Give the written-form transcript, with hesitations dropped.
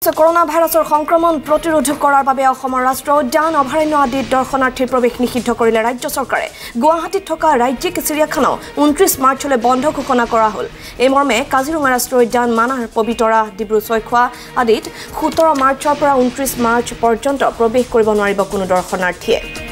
corona ভাইরাসৰ সংক্ৰমণ প্ৰতিৰোধ কৰাৰ বাবে অসমৰ ৰাষ্ট্ৰীয় উদ্যান অভয়াৰণ্য আদিত দৰ্শনাৰ্থীৰ প্ৰৱেশ নিষিদ্ধ কৰিলে ৰাজ্য চৰকাৰে গুৱাহাটীত থকা ৰাজ্যিক চিৰিয়াখানাও 29 মাৰ্চলৈ বন্ধ ঘোষণা কৰা হ'ল এই মৰ্মে কাজিৰঙা ৰাষ্ট্ৰীয় উদ্যান মানাহ পবিতৰা ডিব্ৰু ছৈখোৱা আদিত 17 মাৰ্চৰ পৰা 29 মাৰ্চ পৰ্যন্ত প্ৰৱেশ কৰিব নোৱাৰিব কোনো দৰ্শনাৰ্থীয়ে